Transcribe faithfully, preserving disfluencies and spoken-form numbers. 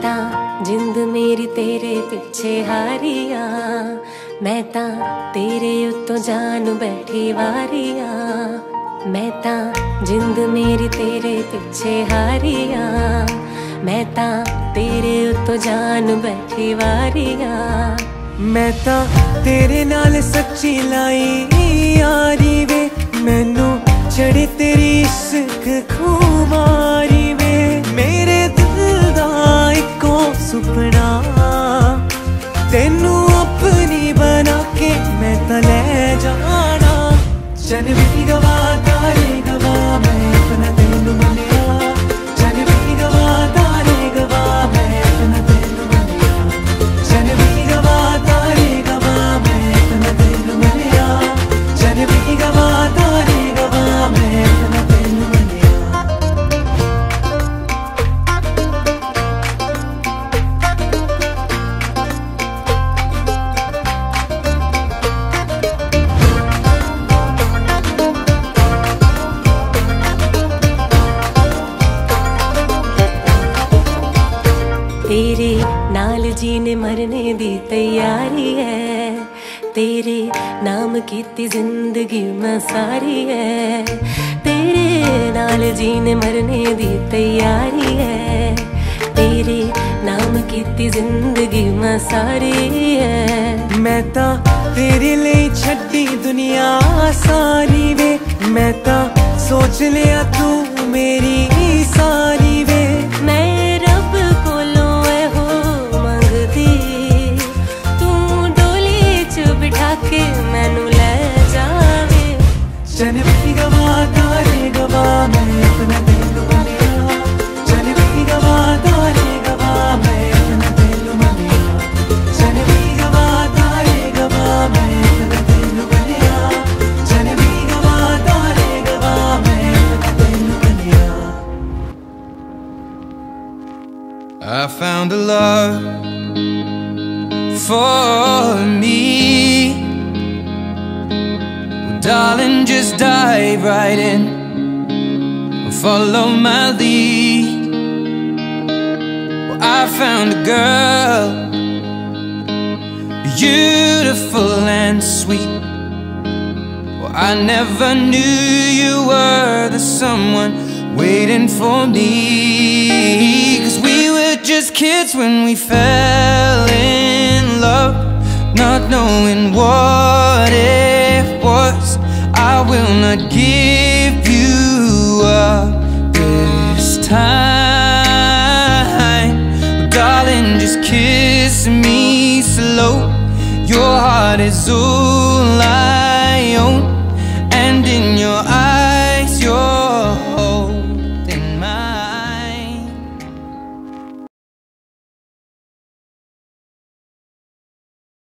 ਤਾਂ ਜਿੰਦ ਮੇਰੀ ਤੇਰੇ ਪਿੱਛੇ ਹਾਰੀਆਂ, ਮੈਂ ਤਾਂ ਤੇਰੇ ਉੱਤੋਂ ਜਾਨ ਬੈਠੀ ਵਾਰੀਆਂ। ਮੈਂ ਤਾਂ ਜਿੰਦ ਮੇਰੀ ਤੇਰੇ ਪਿੱਛੇ ਹਾਰੀਆਂ, ਮੈਂ ਤਾਂ ਤੇਰੇ ਉੱਤੋਂ ਜਾਨ ਬੈਠੀ ਵਾਰੀਆਂ। मैं तां तेरे नाल सच्ची लाई यारी वे, मैनू चढ़े तेरी इश्क खुमारी वे। मेरे दिल दा इको सुपना तेनू अपनी बना के मैं तां ले जाना। चन भी गवा तारे गवा मैं अपना तेनू मनिया, चन भी गवा तारे गवा मैं अपना तेनू मनिया, चन भी गवा तारे गवा मैं अपना तेनू मनिया, चन भी गवा तारे गवा मैं अपना तेनू मनिया। तेरे नाल जीने मरने दी तैयारी है, तेरे नाम कीती जिंदगी मैं सारी है। तेरे नाल जीने मरने दी तैयारी है, तेरे नाम कीती जिंदगी मैं सारी है। मैं तां तेरे लिए छड्डी दुनिया सारी वे, मैं तां सोच लिया तू मेरी सारी वे। मैं रब कोलों एहो मंगदी, तू डोली च बिठा के मैनू ले जावे। चन भी गवा तारे गवा मैं अपना तेनू मनिया, चन भी गवा तारे गवा मैं अपना तेनू मनिया, चन भी गवा तारे गवा मैं अपना तेनू मनिया, चन भी गवा तारे गवा मैं अपना तेनू मनिया। I found a love for me. Well, darling, just dive right in and follow my lead. Well, I found a girl, beautiful and sweet. Well, I never knew you were the someone waiting for me. 'Cause we were just kids when we fell in love, not knowing what it was. I will not give you up this time. Oh, darling, just kiss me slow. Your heart is over.